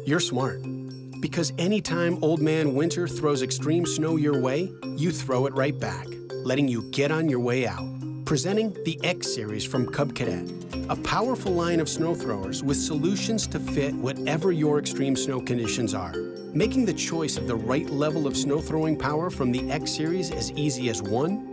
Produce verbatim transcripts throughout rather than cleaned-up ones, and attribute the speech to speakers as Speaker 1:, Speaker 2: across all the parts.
Speaker 1: You're smart. Because anytime Old Man Winter throws extreme snow your way, you throw it right back, letting you get on your way out. Presenting the X Series from Cub Cadet, a powerful line of snow throwers with solutions to fit whatever your extreme snow conditions are. Making the choice of the right level of snow throwing power from the X Series as easy as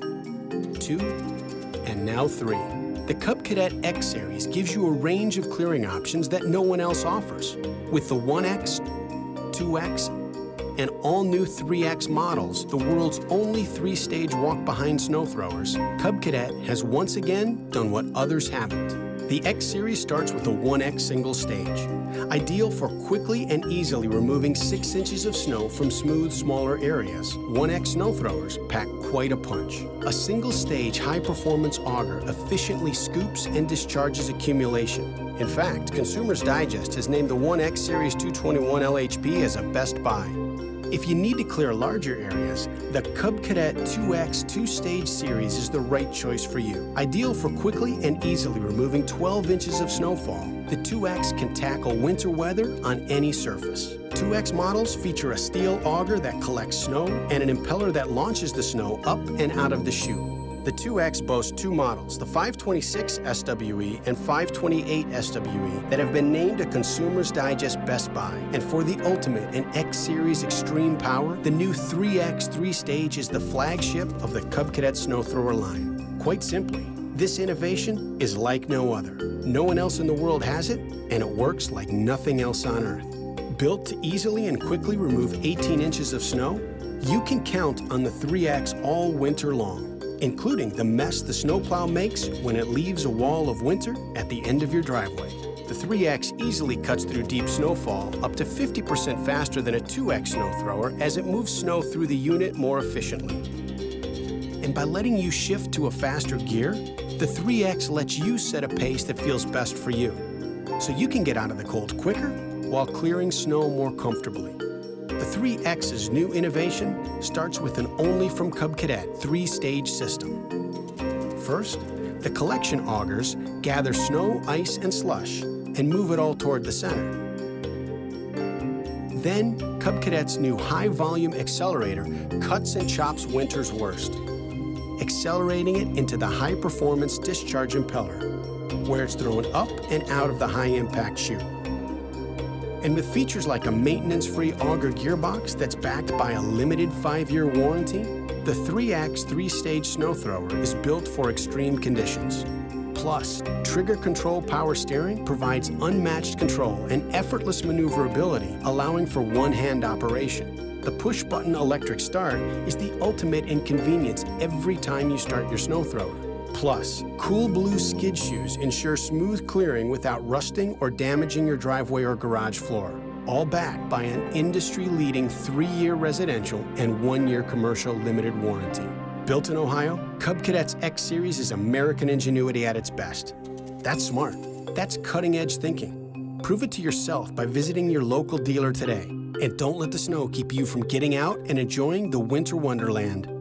Speaker 1: one, two, and now three. The Cub Cadet X Series gives you a range of clearing options that no one else offers. With the one X, two X, and all-new three X models, the world's only three-stage walk-behind snow throwers, Cub Cadet has once again done what others haven't. The X Series starts with a one X single stage, ideal for quickly and easily removing six inches of snow from smooth, smaller areas. one X snow throwers pack quite a punch. A single-stage high-performance auger efficiently scoops and discharges accumulation. In fact, Consumer's Digest has named the one X Series two twenty-one L H P as a best buy. If you need to clear larger areas, the Cub Cadet two X two-stage series is the right choice for you. Ideal for quickly and easily removing twelve inches of snowfall, the two X can tackle winter weather on any surface. two X models feature a steel auger that collects snow and an impeller that launches the snow up and out of the chute. The two X boasts two models, the five twenty-six S W E and five twenty-eight S W E, that have been named a Consumer's Digest Best Buy. And for the ultimate in X Series extreme power, the new three X three-stage is the flagship of the Cub Cadet snow thrower line. Quite simply, this innovation is like no other. No one else in the world has it, and it works like nothing else on Earth. Built to easily and quickly remove eighteen inches of snow, you can count on the three X all winter long, including the mess the snowplow makes when it leaves a wall of winter at the end of your driveway. The three X easily cuts through deep snowfall up to fifty percent faster than a two X snow thrower as it moves snow through the unit more efficiently. And by letting you shift to a faster gear, the three X lets you set a pace that feels best for you, so you can get out of the cold quicker while clearing snow more comfortably. The three X's new innovation starts with an only from Cub Cadet three-stage system. First, the collection augers gather snow, ice, and slush and move it all toward the center. Then, Cub Cadet's new high-volume accelerator cuts and chops winter's worst, accelerating it into the high-performance discharge impeller, where it's thrown up and out of the high-impact chute. And with features like a maintenance-free auger gearbox that's backed by a limited five-year warranty, the three X three-stage snow thrower is built for extreme conditions. Plus, trigger control power steering provides unmatched control and effortless maneuverability, allowing for one-hand operation. The push-button electric start is the ultimate inconvenience every time you start your snow thrower. Plus, cool blue skid shoes ensure smooth clearing without rusting or damaging your driveway or garage floor. All backed by an industry-leading three-year residential and one-year commercial limited warranty. Built in Ohio, Cub Cadet's X Series is American ingenuity at its best. That's smart. That's cutting-edge thinking. Prove it to yourself by visiting your local dealer today. And don't let the snow keep you from getting out and enjoying the winter wonderland.